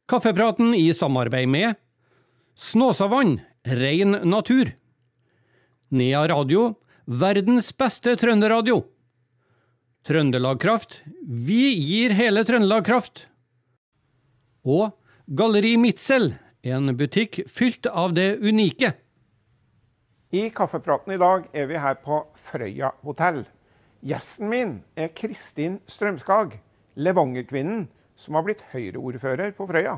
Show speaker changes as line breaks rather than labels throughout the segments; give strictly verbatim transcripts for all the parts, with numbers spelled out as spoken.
Kaffepraten i samarbeid med Snåsavann, ren natur. Nea Radio, verdens beste trønderradio. Trøndelag-Kraft, vi gir hele Trøndelag kraft. Og Galleri Mitzel, en butikk fylt av det unike.
I kaffepraten i dag er vi her på Frøya hotell. Gjesten min er Kristin Strømskag, Levanger-kvinnen som har blitt Høyre-ordfører på Frøya.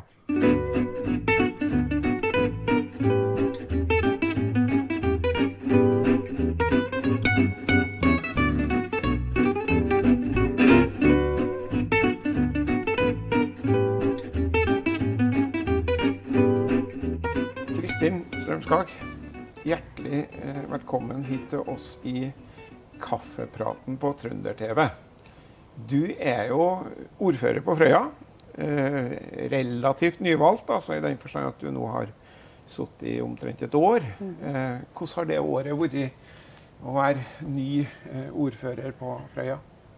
Kristin Strømskag, hjertelig velkommen hit til oss i kaffepraten på Trønder-T V. Du er jo ordfører på Frøya, eh, relativt nyvalgt, altså i den forstand at du nå har sittet i omtrent et år. Eh, hvordan har det året vært å være ny eh, ordfører på Frøya?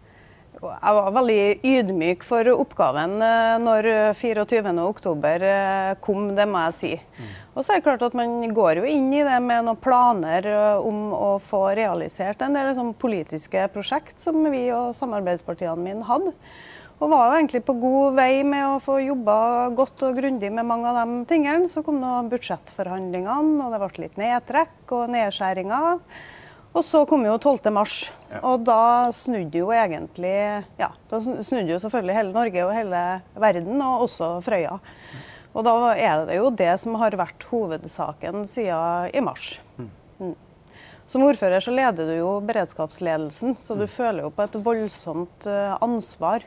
Jeg var veldig ydmyk for oppgaven når fireogtyvende oktober kom, det må jeg si. Mm. Og så er det klart at man går jo inn i det med noen planer om å få realisert en del sånn politiske prosjekt som vi og samarbeidspartiene mine hadde. Og var jo egentlig på god vei med å få jobbet godt og grundig med mange av de tingene. Så kom nå budsjettforhandlingene, og det ble litt nedtrekk og nedskjæringer. Og så kom jo tolvte mars, ja. Og da snudde jo egentlig, ja, da snudde jo selvfølgelig hele Norge og hele verden, og også Frøya. Og da er det jo det som har vært hovedsaken siden i mars. Mm. Som ordfører så leder du jo beredskapsledelsen, så du føler jo på et voldsomt ansvar.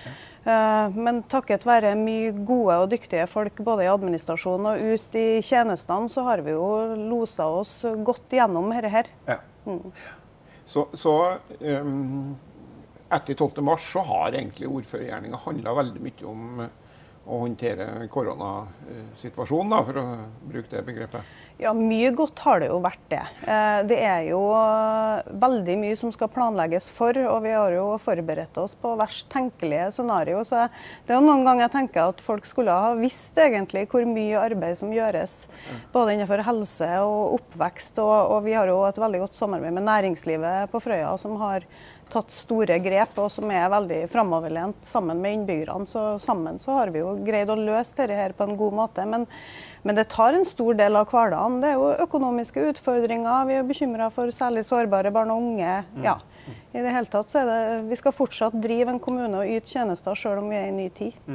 Ja. Men takket være mye gode og dyktige folk både i administrasjonen og ut i tjenestene, så har vi jo loset oss godt gjennom dette her. Ja. Mm.
Så, så um, etter tolvte mars så har egentlig ordførergjerninga handlet veldig mye om å håndtere koronasituasjonen, da, for å bruke det begrepet.
Ja, mye godt har det jo vært det. Det er jo veldig mye som skal planlegges for, og vi har jo forberedt oss på verst tenkelige scenario. Så det er jo noen ganger jeg tenker at folk skulle ha visst egentlig hvor mye arbeid som gjøres, både innenfor helse og oppvekst, og, og vi har jo et veldig godt samarbeid med næringslivet på Frøya, som har tatt store grep, og som er veldig fremoverlent sammen med innbyggerne. Så sammen så har vi jo greid å løse dette her på en god måte, men Men det tar en stor del av hverdagen. Det er jo økonomiske utfordringer. Vi er bekymret for særlig sårbare barn og unge. Ja, i det hele tatt så er det, vi skal fortsatt drive en kommune og yte tjenester selv om vi er i ny tid. Mm.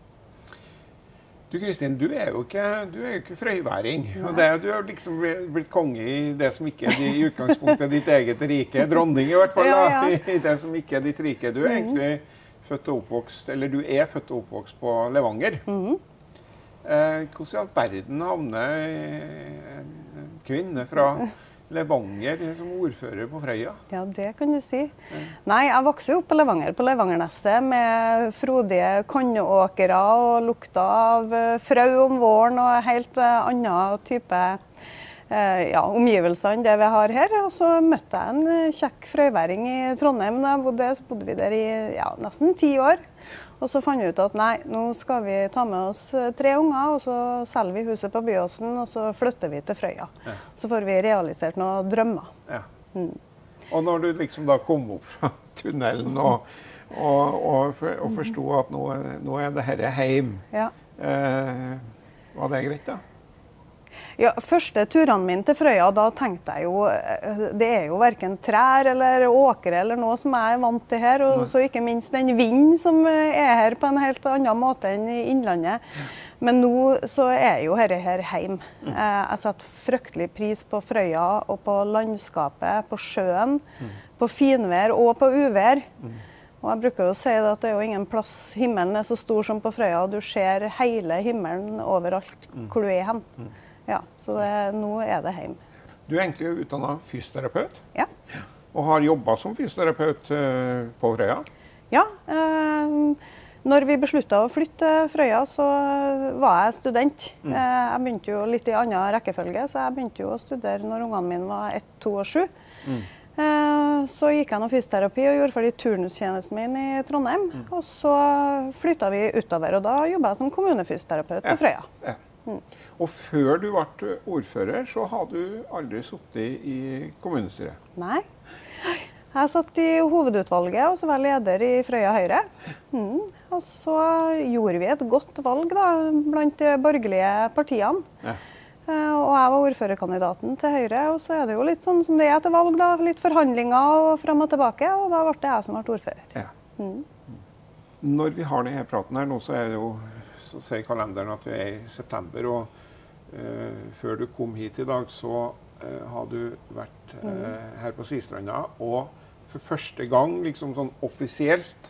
Du Kristin, du er jo ikke, du er jo ikke frøyværing. Og det, du har liksom blitt konge i det som ikke er i utgangspunktet ditt eget rike. Dronning i hvert fall, ja, ja. Da, i det som ikke er ditt rike. Du er egentlig født og oppvokst, eller du er født og oppvokst på Levanger. Mm. Eh, hvordan i all verden havner en kvinne fra Levanger som ordfører på Frøya?
Ja, det kan du si. Ja. Nei, jeg vokste jo opp på Levanger, på Levangerneset, med frodige kannåkere og lukta av frø om våren og helt annen type eh, ja, omgivelser enn det vi har her. Og så møtte jeg en kjekk frøyværing i Trondheim. Da jeg bodde, så bodde vi der i ja, nesten ti år. Og så fant vi ut at nei, nå skal vi ta med oss tre unger, og så selger vi huset på Byåsen, og så flytter vi til Frøya. Ja. Så får vi realisert noen drømmer. Ja. Mm.
Og når du liksom da kom opp fra tunnelen og, og, og, og forsto at nå, nå er det her hjem, ja. eh, var det greit da?
Ja, første turene mine til Frøya, da tenkte jeg jo, det er jo hverken trær eller åkre eller noe som jeg er vant til her, og så ikke minst den vinden som er her på en helt annen måte enn i innlandet. Men nå så er jo dette her hjem. Jeg setter fryktelig pris på Frøya og på landskapet, på sjøen, på finvær og på uvær. Og jeg bruker jo å si at det er jo ingen plass, himmelen er så stor som på Frøya, og du ser hele himmelen overalt hvor du er hen. Ja, så det, nå er det hjem.
Du er egentlig utdannet fysioterapeut?
Ja.
Og har jobbet som fysioterapeut eh, på Frøya?
Ja, eh, når vi besluttet å flytte til Frøya, så var jeg student. Mm. Eh, jeg begynte jo litt i annen rekkefølge, så jeg begynte jo å studere når ungene mine var ett, to og sju. Mm. Så gikk jeg noe fysioterapi og gjorde ferdig turnustjenesten min i Trondheim. Mm. Og så flyttet vi utover, og da jobbet jeg som kommunefysioterapeut på Frøya.
Ja, ja. Mm. Og før du ble ordfører, så hadde du aldri sittet i kommunestyret?
Nei. Jeg satt i hovedutvalget, og så var jeg leder i Frøya Høyre. Mm. Og så gjorde vi et godt valg da, blant de borgerlige partiene. Ja. Og jeg var ordførerkandidaten til Høyre, og så er det jo litt sånn som det er til valg da, litt forhandlinger og frem og tilbake, og da ble det jeg som ble ordfører. Ja. Mm.
Når vi har denne praten her nå, så er det jo, så sier kalenderen at vi er i september, og uh, før du kom hit i dag, så uh, har du vært uh, her på Sistranda, og for første gang, liksom sånn offisielt,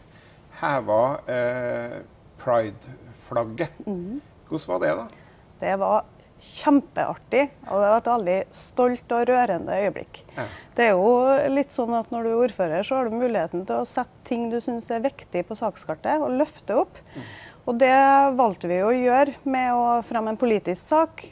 hevet uh, Pride-flagget. Mm. Hvordan var det da?
Det var kjempeartig, og det var et veldig stolt og rørende øyeblikk. Ja. Det er jo litt sånn at når du er ordfører, så har du muligheten til å sette ting du synes er viktig på sakskartet, og løfte opp. Mm. Og det valgte vi å gjøre med å fremme en politisk sak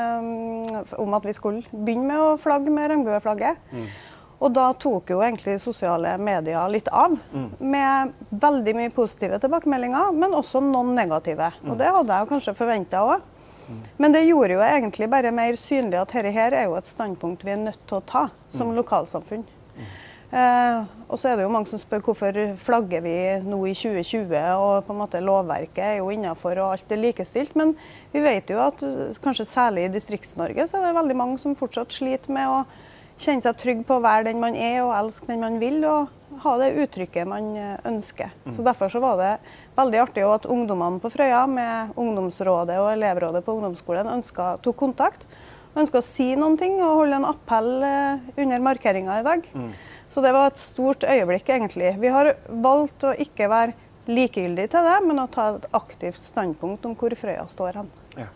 um, om at vi skulle begynne med å flagge med regnbueflagget. Mm. Og da tok jo egentlig sosiale medier litt av, mm. med veldig mye positive tilbakemeldinger, men også noen negative. Mm. Og det hadde jeg jo kanskje forventet også. Mm. Men det gjorde jo egentlig bare mer synlig at dette her er jo et standpunkt vi er nødt til å ta som mm. lokalsamfunn. Mm. Eh, og så er det jo mange som spør hvorfor flagger vi nå i tjue tjue, og på en måte lovverket er jo innenfor og alt er likestilt. Men vi vet jo at kanskje særlig i Distrikts-Norge så er det veldig mange som fortsatt sliter med å kjenne seg trygg på å være den man er og elske den man vil, og ha det uttrykket man ønsker. Mm. Så derfor så var det veldig artig at ungdommene på Frøya med ungdomsrådet og elevrådet på ungdomsskolen ønsket, tok kontakt, ønsket å si noen ting og holde en appell under markeringen i dag. Mm. Så det var et stort øyeblikk egentlig. Vi har valgt å ikke være likegyldig til det, men å ta et aktivt standpunkt om hvor Frøya står hen.
Ja.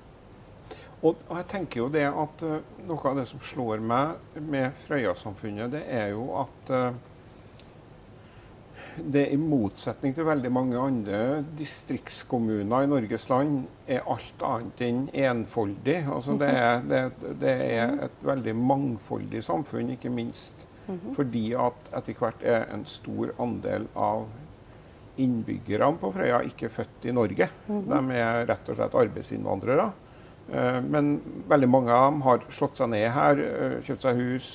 Og, og jeg tenker jo det at uh, noe av det som slår meg med Frøya-samfunnet, det er jo at uh, det i motsetning til veldig mange andre distriktskommuner i Norges land er alt annet enn enfoldig. Altså det, er, det, det er et veldig mangfoldig samfunn, ikke minst fordi at etter hvert er en stor andel av innbyggerne på Frøya ikke født i Norge. De er rett og slett arbeidsinnvandrere. Men veldig mange av dem har slått seg ned her, kjøpt seg hus,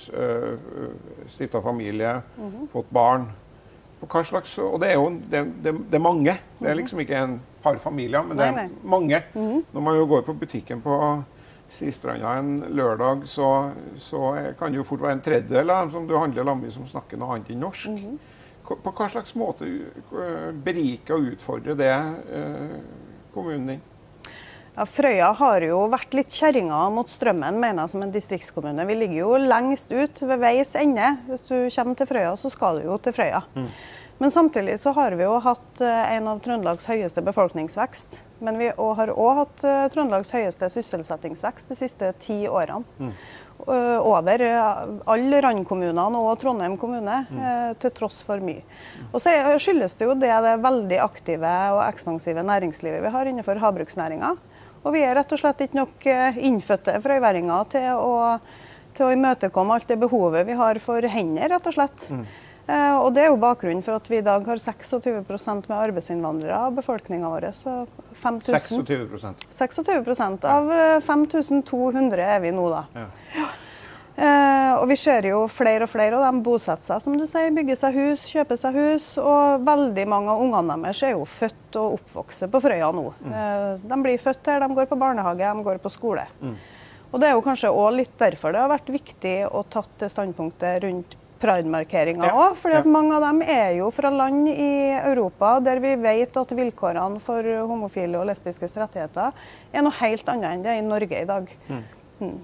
stiftet familie, mm-hmm. fått barn. Og, hva slags, og det er jo det, det, det er mange. Det er liksom ikke en par familier, men det er nei, nei. mange. Mm-hmm. Når man jo går på butikken på Sistranda en lørdag, så, så kan det jo fort være en tredjedel av dem som du handler sammen med som snakker noe annet enn norsk. Mm-hmm. På hva slags måte beriker og utfordrer det eh, kommunen din?
Ja, Frøya har jo vært litt kjerringa mot strømmen, mener jeg, som en distriktskommune. Vi ligger jo lengst ut ved veis ende. Hvis du kommer til Frøya, så skal du jo til Frøya. Mm. Men samtidig så har vi jo hatt en av Trøndelags høyeste befolkningsvekst. Men vi har også hatt Trøndelags høyeste sysselsettingsvekst de siste ti årene. Mm. Over alle randkommunene og Trondheim kommune, mm. til tross for mye. Og så skyldes det jo det, det veldig aktive og ekspansive næringslivet vi har innenfor havbruksnæringa. Og vi er rett og slett ikke nok innfødte frøyværinger til å, til å imøtekomme alt det behovet vi har for hender, rett og slett. Mm. Eh, og det er jo bakgrunnen for at vi i dag har seksogtyve prosent med arbeidsinnvandrere av befolkningen vår. Så fem tusen,
seksogtyve prosent?
seksogtyve prosent av fem tusen to hundre er vi nå da. Ja. Ja. Eh, og vi ser jo flere og flere, og de bosetter seg, som du sier, bygger seg hus, kjøper seg hus, og veldig mange av ungene deres er jo født og oppvokset på Frøya nå. Mm. Eh, de blir født her, de går på barnehage, de går på skole. Mm. Og det er jo kanskje også litt derfor det har vært viktig å tatt det standpunktet rundt Pride-markeringer også, ja, fordi at ja. mange av dem er jo fra land i Europa der vi vet at vilkårene for homofile og lesbiske rettigheter er noe helt annet enn det i Norge i dag. Mm. Mm.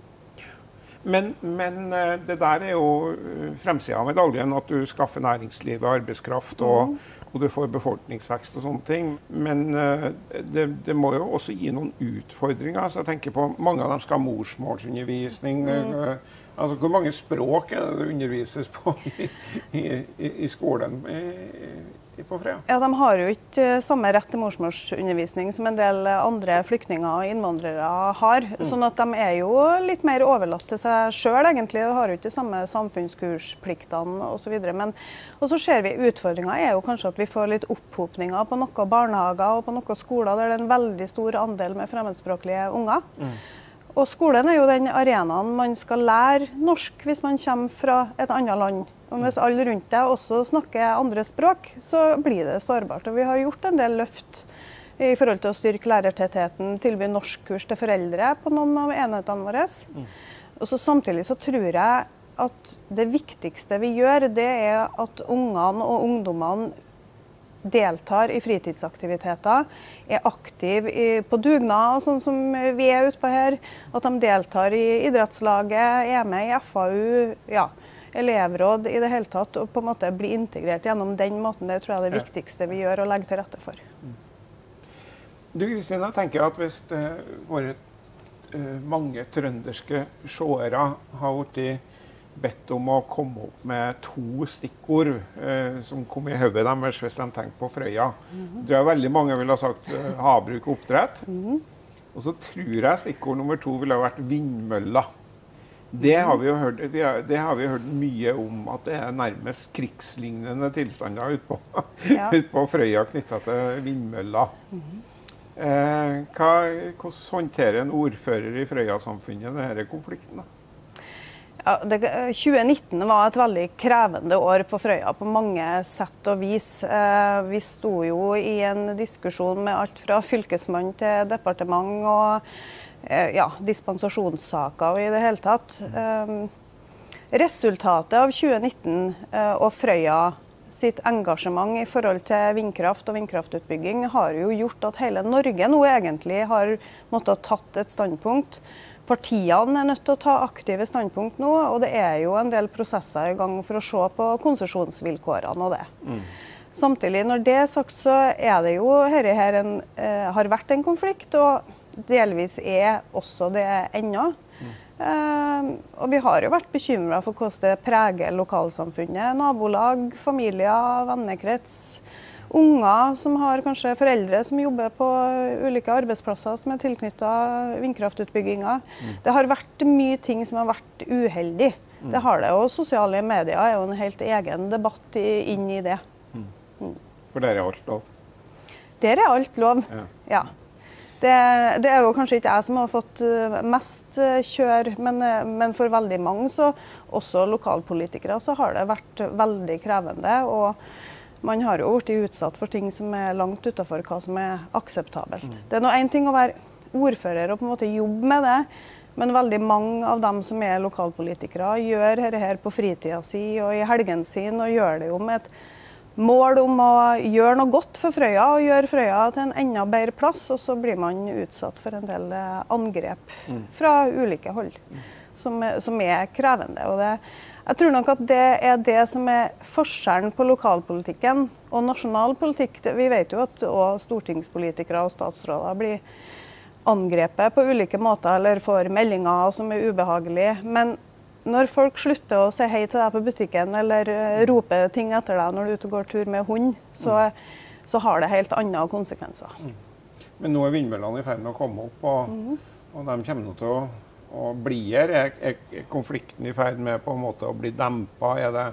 Men, men det der er jo fremsiden av medaljen, at du skaffer næringslivet arbeidskraft og, mm. og du får befolkningsvekst og sånne ting. Men det, det må jo også gi noen utfordringer. Så jeg tenker på mange av dem skal ha morsmålsundervisning. Mm. Altså, hvor mange språk er det det undervises på i, i, i skolen i, i, på Frøya?
Ja, de har jo ikke samme rett til morsmålsundervisning som en del andre flyktninger og innvandrere har. Mm. Sånn at de er jo litt mer overlatt til seg selv, egentlig. De har jo ikke samme samfunnskurspliktene og så videre. Men, og så ser vi utfordringen er jo kanskje at vi får litt opphopninger på noen barnehager og på noen skoler der det er en veldig stor andel med fremmedspråklige unger. Mm. Og skolen er jo den arenaen man skal lære norsk hvis man kommer fra et annet land. Og hvis alle rundt deg også snakker andre språk, så blir det sårbart. Og vi har gjort en del løft i forhold til å styrke lærertettheten, tilby norskkurs til foreldre på noen av enhetene våre. Mm. Og så samtidig så tror jeg at det viktigste vi gjør, det er at ungene og ungdommene deltar i fritidsaktiviteter, er aktiv i, på dugnad, sånn som vi er ute på her, at de deltar i idrettslaget, er med i F A U, ja, elevråd i det hele tatt, og på en måte bli integrert gjennom den måten. Det tror jeg er det viktigste vi gjør, å legge til rette for.
Du, Kristin, jeg tenker at hvis det våre uh, mange trønderske seere har vært bedt om å komme opp med to stikkord eh, som kom i hodet deres hvis de tenkte på Frøya. Mm-hmm. Det er veldig mange vil ha sagt eh, havbruk og oppdrett. Mm-hmm. Og så tror jeg stikkord nummer to ville ha vært vindmøller. Det har vi jo hørt, vi har, det har vi hørt mye om, at det er nærmest krigslignende tilstander ute på, ja. ut på Frøya knyttet til vindmøller. Mm-hmm. eh, hva, hvordan håndterer en ordfører i Frøya-samfunnet denne konflikten da?
Ja, det, tjue nitten var et veldig krevende år på Frøya på mange sett og vis. Eh, vi sto jo i en diskusjon med alt fra fylkesmann til departement og eh, ja, dispensasjonssaker og i det hele tatt. Eh, resultatet av tjue nitten eh, og Frøya sitt engasjement i forhold til vindkraft og vindkraftutbygging har jo gjort at hele Norge nå egentlig har måttet tatt et standpunkt. Partiene er nødt til å ta aktive standpunkt nå, og det er jo en del prosesser i gang for å se på konsesjonsvilkårene og det. Mm. Samtidig, når det er sagt, så er det jo her, her en, eh, har vært en konflikt, og delvis er også det ennå. Mm. Eh, og vi har jo vært bekymret for hvordan det preger lokalsamfunnet, nabolag, familier, vennekrets, unger som har kanskje foreldre som jobber på ulike arbeidsplasser som er tilknyttet vindkraftutbygginga. Mm. Det har vært mye ting som har vært uheldig. Mm. Det har det, og sosiale medier er jo en helt egen debatt i, inn i det.
Mm. Mm. For der er alt lov?
Der er alt lov, ja. ja. Det, det er jo kanskje ikke jeg som har fått mest kjør, men, men for veldig mange, så også lokalpolitikere, så har det vært veldig krevende. Og man har jo blitt utsatt for ting som er langt utenfor hva som er akseptabelt. Mm. Det er nå en ting å være ordfører og på en måte jobbe med det, men veldig mange av dem som er lokalpolitikere gjør dette her på fritida si og i helgen sin, og gjør det jo med et mål om å gjøre noe godt for Frøya og gjøre Frøya til en enda bedre plass, og så blir man utsatt for en del angrep mm. fra ulike hold, mm. som, som er krevende. Og det Jeg tror nok at det er det som er forskjellen på lokalpolitikken og nasjonal politikk. Vi vet jo at også stortingspolitikere og statsråder blir angrepet på ulike måter eller får meldinger som er ubehagelige. Men når folk slutter å si hei til deg på butikken eller rope ting etter deg når du er ute og går tur med hund, så, så har det helt andre konsekvenser.
Men nå er vindmøllene i ferd med å komme opp, og, mm. og de kommer nå til å og blir er, er konflikten i ferd med på en måte å bli dempet? Er det,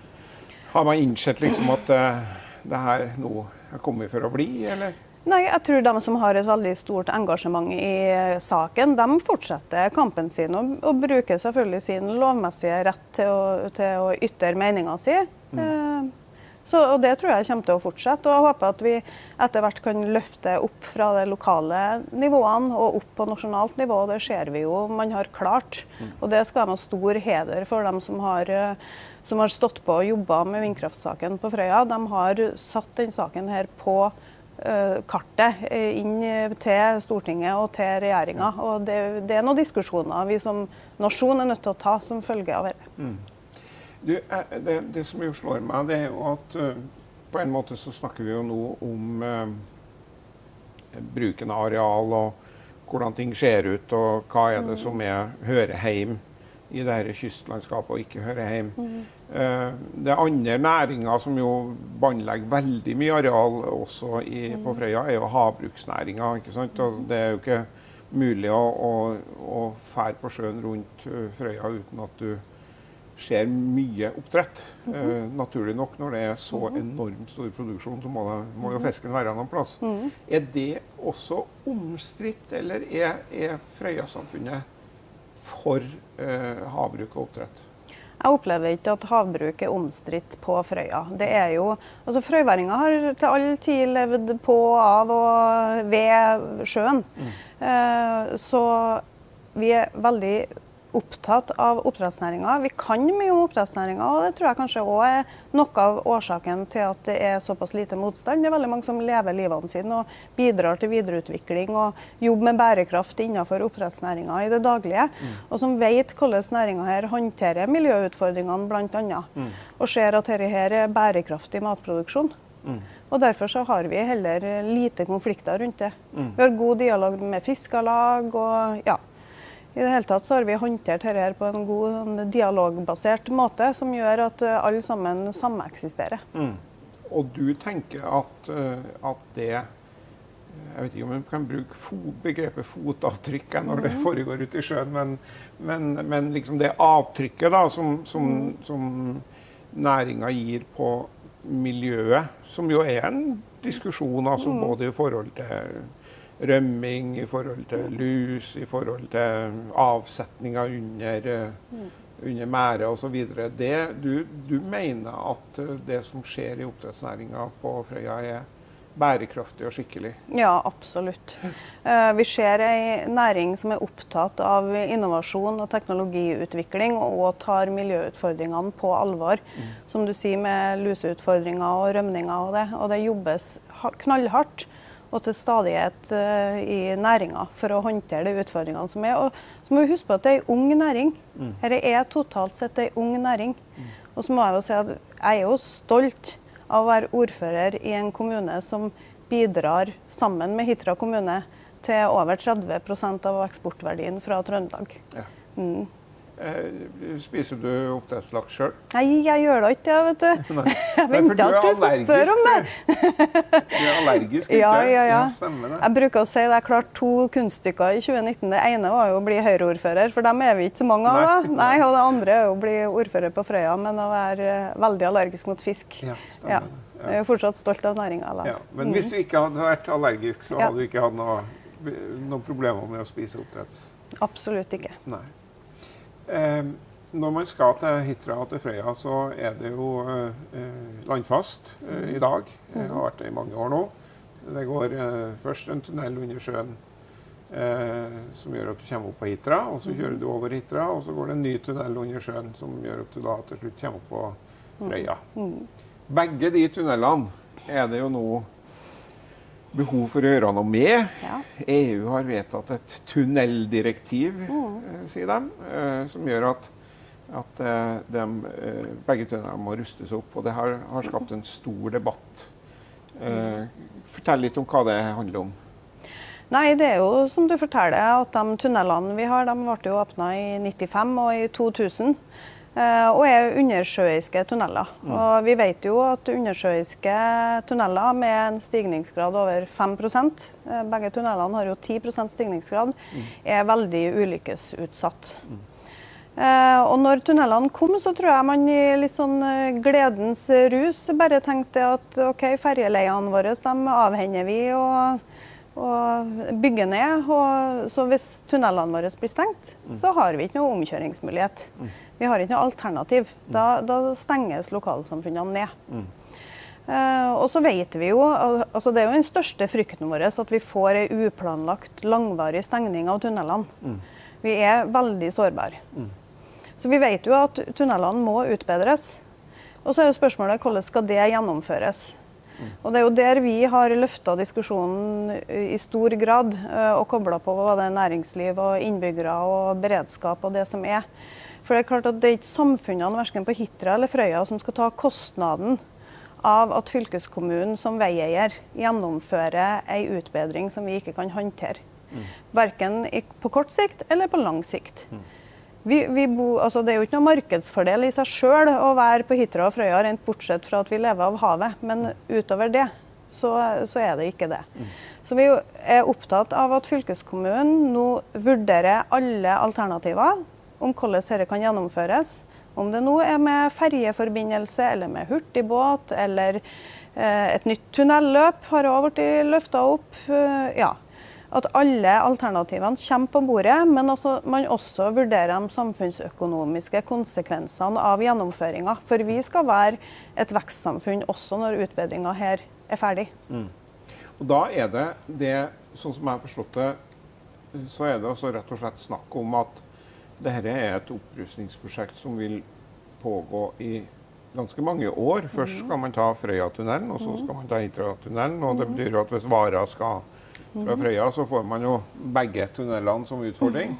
har man innsett liksom at uh, det her nå er kommet for å bli, eller?
Nei, jeg tror de som har et veldig stort engasjement i saken, de fortsetter kampen sin og, og bruker selvfølgelig sin lovmessige rett til å, til å ytre meningen sin. Mm. Uh, Så, og det tror jeg kommer til å fortsette, og jeg håper at vi etter hvert kan løfte opp fra de lokale nivåene og opp på nasjonalt nivå. Det ser vi jo man har klart, mm. og det skal de ha stor heder for dem som har, som har stått på og jobbet med vindkraftsaken på Frøya. De har satt den saken her på uh, kartet inn til Stortinget og til regjeringen, og det, det er noen diskusjoner vi som nasjon er nødt til å ta som følge av dette.
Mm. Du, det, det som jo slår meg, det er jo at uh, på en måte så snakker vi jo nå om uh, bruken av areal og hvordan ting ser ut, og hva er det som er, hører hjem i det her kystlandskapet og ikke hører hjem. Mm. Uh, det andre næringer som jo båndlegger veldig mye areal også i, mm. på Frøya, er jo havbruksnæringa, ikke sant? Og det er jo ikke mulig å, å, å fære på sjøen rundt Frøya uten at du ser mye oppdrett. Mm -hmm. uh, naturlig nok, når det er så mm -hmm. enormt stor produksjon, så må, det, må jo fisken være noen plass. Mm -hmm. Er det også omstridt, eller er, er Frøya-samfunnet for uh, havbruk og oppdrett?
Jeg opplever ikke at havbruk er omstridt på Frøya. Det er jo, altså Frøyværinga har til all tid levd på, av og ved sjøen. Mm. Uh, så vi er veldig opptatt av oppdrettsnæringa. Vi kan mye om oppdrettsnæringa, og det tror jeg kanskje også er noe av årsaken til at det er såpass lite motstand. Det er veldig mange som lever livene sine og bidrar til videreutvikling og jobber med bærekraft innenfor oppdrettsnæringa i det daglige, mm. og som vet hvordan næringa her håndterer miljøutfordringene blant annet, mm. og ser at dette her er bærekraftig matproduksjon. Mm. Og derfor så har vi heller lite konflikter rundt det. Mm. Vi har god dialog med fiskerlag, og ja, i det hele tatt så har vi håndtert dette her på en god dialogbasert måte, som gjør at alle sammen sameksisterer. Mm.
Og du tenker at, at det, jeg vet ikke om vi kan bruke fo, begrepet fotavtrykk når det foregår ute i sjøen, men, men, men liksom det avtrykket da, som, som, mm. som næringa gir på miljøet, som jo er en diskusjon, altså mm. både i forhold til rømming, i forhold til lus, i forhold til avsetninger under, mm. under mære og så videre. Det, du, du mener at det som skjer i oppdrettsnæringa på Frøya er bærekraftig og skikkelig?
Ja, absolutt. Uh, vi ser en næring som er opptatt av innovasjon og teknologiutvikling, og tar miljøutfordringene på alvor. Mm. Som du sier, med luseutfordringer og rømninger og det. Og det jobbes knallhardt og til stadighet uh, i næringa for å håndtere de utfordringene som er. Og så må vi huske på at det er en ung næring. Mm. Dette er totalt sett en ung næring. Mm. Og så må jeg jo si at jeg er jo stolt av å være ordfører i en kommune som bidrar sammen med Hitra kommune til over tretti prosent av eksportverdien fra Trøndelag. Ja. Mm.
Eh, spiser du oppdrettslaks selv?
Nei, jeg gjør det ikke, vet du. Nei. Jeg venter at du skal spørre om det.
Du er allergisk, ikke?
Ja, ja, ja.
Stemmer det.
Jeg bruker å si at jeg klarte to kunststykker i tjue nitten. Det ene var jo å bli Høyre-ordfører, for dem er vi ikke så mange av. Da. Nei, Nei, og det andre er jo å bli ordfører på Frøya, men å være veldig allergisk mot fisk. Ja, stemmer det. Ja. Jeg er jo fortsatt stolt av næringa.
Ja, men mm. hvis du ikke hadde vært allergisk, så hadde ja. du ikke hatt noe, noen problemer med å spise oppdretts?
Absolutt ikke.
Nei. Eh, når man skal til Hitra og til Frøya, så er det jo eh, landfast eh, i dag. Det har vært det i mange år nå. Det går eh, først en tunnel under sjøen eh, som gjør at du kommer opp på Hitra, og så kjører du over Hitra, og så går det en ny tunnel under sjøen som gjør at du da til slutt kommer opp på Frøya. Begge de tunnelene er det jo nå behov for å gjøre noe med. Ja. E U har vedtatt et tunneldirektiv, mm. sier de, eh, som gjør at, at eh, de, eh, begge tunnelene må rustes opp, og det har, har skapt en stor debatt. Eh, fortell litt om hva det handler om.
Nei, det er jo som du forteller, at de tunnelene vi har, de ble jo åpnet i nittifem og i to tusen. Uh, og er undersjøiske tunneler. Mm. Og vi vet jo at undersjøiske tunneler med en stigningsgrad over fem prosent, uh, begge tunnelene har jo ti prosent stigningsgrad, mm. er veldig ulykkesutsatt. Mm. Uh, og når tunnelene kom, så tror jeg man i litt sånn gledens rus bare tenkte at ok, ferjeleiene våre, de avhender vi og, og bygger ned. Og, så hvis tunnelene våre blir stengt, mm. så har vi ikke noe omkjøringsmulighet. Mm. Vi har ikke noe alternativ. Da, da stenges lokalsamfunnene ned. Mm. Uh, og så vet vi jo, altså det er jo den største frykten vår, at vi får en uplanlagt, langvarig stengning av tunnelene. Mm. Vi er veldig sårbare. Mm. Så vi vet jo at tunnelene må utbedres. Og så er jo spørsmålet, hvordan skal det gjennomføres? Mm. Og det er jo der vi har løftet diskusjonen i stor grad, uh, og koblet på både næringsliv og innbyggere og beredskap og det som er. For det er klart at det er ikke samfunnene, hverken på Hitra eller Frøya, som skal ta kostnaden av at fylkeskommunen som veieier gjennomfører en utbedring som vi ikke kan håndtere. Mm. Hverken på kort sikt eller på lang sikt. Mm. Vi, vi bo, altså det er jo ikke noe markedsfordel i seg selv å være på Hitra og Frøya, rent bortsett fra at vi lever av havet. Men utover det, så, så er det ikke det. Mm. Så vi er opptatt av at fylkeskommunen nå vurderer alle alternativer om hvordan dette kan gjennomføres. Om det nå er med ferjeforbindelse, eller med hurtigbåt, eller eh, et nytt tunnelløp har også blitt løftet opp. Uh, ja. At alle alternativene kommer på bordet, men også, man også vurderer de samfunnsøkonomiske konsekvensene av gjennomføringen. For vi skal være et vekstsamfunn også når utbedringen her er ferdig.
Mm. Og da er det, det, sånn som jeg har forstått det, så er det også rett og slett snakk om at dette er et opprustningsprosjekt som vil pågå i ganske mange år. Først skal man ta Frøya-tunnelen, og så skal man ta Hitra-tunnelen. Og det betyr at hvis varer skal fra Frøya, så får man jo begge tunnelene som utfordring.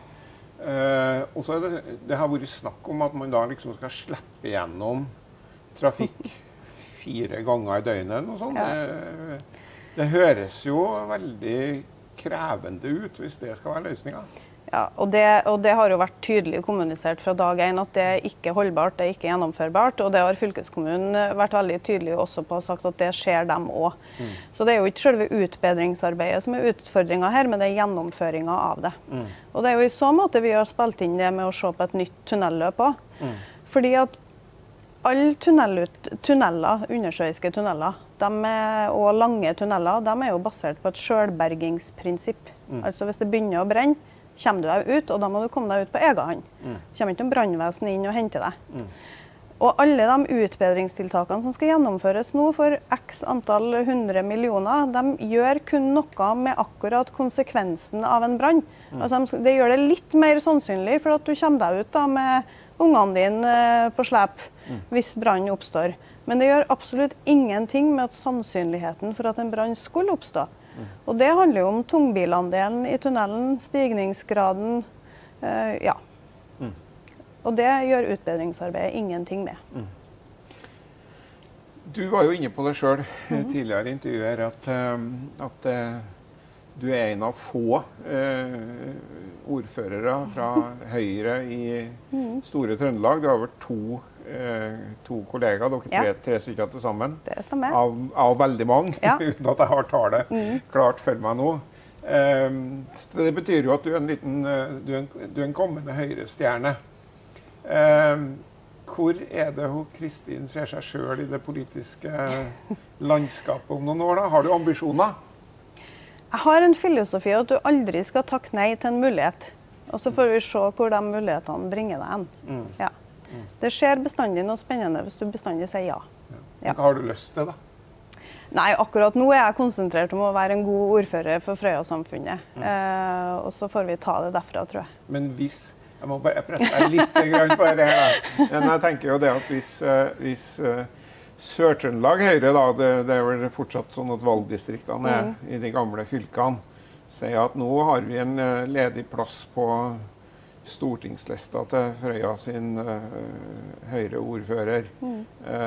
Eh, og så er det, det har vært snakk om at man da liksom skal slippe gjennom trafikk fire ganger i døgnet. Og sånn.
Ja.
Det, det høres jo veldig krevende ut hvis det skal være løsningen.
Ja, og det, og det har jo vært tydelig kommunisert fra dag én at det er ikke holdbart, det er ikke gjennomførbart. Og det har fylkeskommunen vært veldig tydelig også på og sagt at det skjer dem også. Mm. Så det er jo ikke selve utbedringsarbeidet som er utfordringen her, men det er gjennomføringen av det. Mm. Og det er jo i så måte vi har spilt inn det med å se på et nytt tunnelløp også. Mm. Fordi at alle tunneler, undersjøiske tunneler, de er, og lange tunneler, de er jo basert på et selvbergingsprinsipp. Mm. Altså hvis det begynner å brenne, kommer du deg ut, og da må du komme deg ut på egen hånd. Mm. Kommer ikke noen brannvesen inn og hente deg. Mm. Og alle de utbedringstiltakene som skal gjennomføres nå for x antall hundre millioner, de gjør kun noe med akkurat konsekvensen av en brann. Mm. Altså, det gjør det litt mer sannsynlig for at du kommer deg ut da, med ungene dine på slep mm. hvis brann oppstår. Men det gjør absolutt ingenting med at sannsynligheten for at en brann skulle oppstå. Mm. Og det handler jo om tungbilandelen i tunnelen, stigningsgraden, øh, ja. Mm. Og det gjør utbedringsarbeidet ingenting med. Mm.
Du var jo inne på det selv mm. tidligere i intervjuer, at, at uh, du er en av få uh, ordførere fra Høyre i mm. Store Trøndelag. Du har vært to to kollegaer, dere tre, ja. tre stykker til sammen, av, av veldig mange, ja. uten at jeg har tallet mm. klart for meg nå. Um, det betyr jo at du er en liten, du er en, du er en kommende Høyre-stjerne. Um, hvor er det hun Kristin ser seg selv i det politiske landskapet om noen år da? Har du ambisjoner?
Jeg har en filosofi at du aldri skal takke nei til en mulighet, og så får vi se hvor de mulighetene bringer deg hen. Mm. Ja. Det skjer bestandig noe spennende hvis du bestandig sier ja.
ja. Hva har du lyst til da?
Nei, akkurat nå er jeg konsentrert om å være en god ordfører for Frøya-samfunnet. Mm. Eh, og så får vi ta det derfra, tror jeg.
Men hvis, jeg må bare presse deg litt grann på det her da. Men jeg tenker jo det at hvis, hvis uh, Sør-Trøndelag Høyre da, det, det er vel fortsatt sånn at valgdistriktene er mm. i de gamle fylkene, sier at nå har vi en uh, ledig plass på stortingslista til Frøya sin uh, Høyre-ordfører. Mm.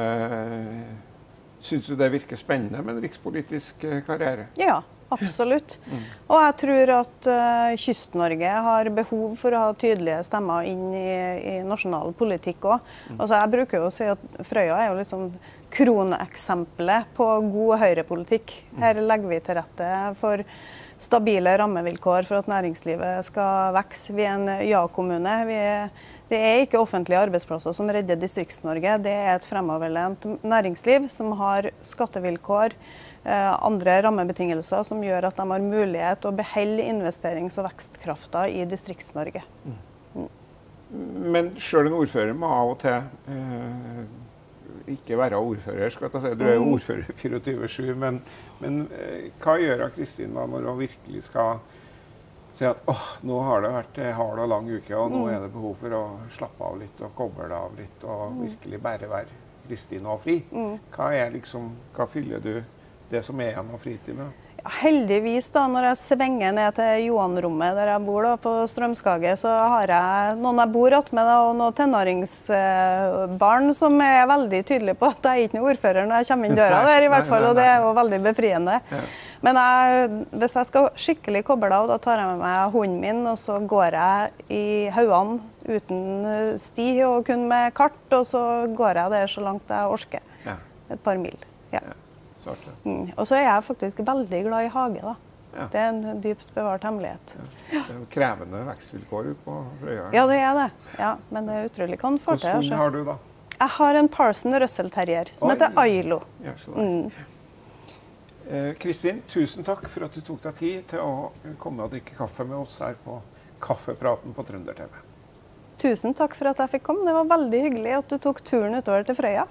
Uh, Syns du det virker spennende med en rikspolitisk uh, karriere?
Ja, absolutt. Mm. Og jeg tror at uh, Kyst-Norge har behov for å ha tydelige stemmer inn i, i nasjonal politikk også. Mm. Altså, jeg bruker jo å si at Frøya er jo liksom kroneksempelet på god Høyre-politikk. Her legger vi til rette for stabile rammevilkår for at næringslivet skal vokse. Vi er en ja-kommune. Vi er, det er ikke offentlige arbeidsplasser som redder Distrikts-Norge. Det er et fremoverlent næringsliv som har skattevilkår, eh, andre rammebetingelser som gjør at de har mulighet til å beholde investerings- og vekstkrafta i Distrikts-Norge. Mm.
Mm. Men selv en ordfører må av og til eh, ikke være ordfører, skal jeg si. Du er jo ordfører fireogtyve sju, men, men eh, hva gjør Kristin da når hun virkelig skal si at åh, nå har det vært en hard og lang uke, og nå er det behov for å slappe av litt og koble av litt og virkelig bare være Kristin og fri? Hva er liksom, hva fyller du det som er igjen av fritid med?
Heldigvis da, når jeg svenger ned til Johan-rommet der jeg bor da, på Strømskage, så har jeg noen jeg bor rett med da, og noen tenåringsbarn som er veldig tydelige på at jeg er ikke noen ordfører når jeg kommer inn døra der i hvert fall, og det er jo veldig befriende. Men jeg, hvis jeg skal skikkelig koble av, da tar jeg med meg hunden min, og så går jeg i haugene uten sti og kun med kart, og så går jeg der så langt jeg orker.
Ja.
Et par mil. Ja.
Ja, svart, ja.
Mm. Og så er jeg faktisk veldig glad i hage, da.
Ja.
Det er en dypt bevart hemmelighet.
Ja. Det er jo krevende vekstvilkår på Frøya.
Ja, det er det. Ja, men det er utrolig kan få til.
Hvordan hund har du da?
Jeg har en Parson Russell Terrier, som
Oi.
heter Ailo.
Ja, så der.
Mm.
Eh, Kristin, tusen takk for at du tok deg tid til å komme og drikke kaffe med oss her på Kaffepraten på Trønder T V.
Tusen takk for at jeg fikk komme. Det var veldig hyggelig at du tok turen utover til Frøya.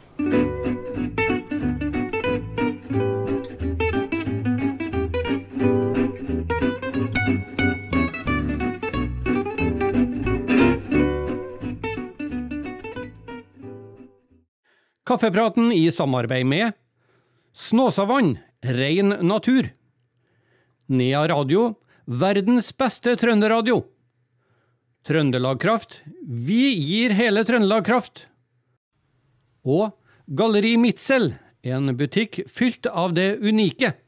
Kaffepraten i samarbeid med Snåsavann, ren natur. Nea Radio, verdens beste trønderradio. Trøndelag Kraft, vi gir hele Trøndelag kraft. Og Galleri Mitzel, en butikk fylt av det unike.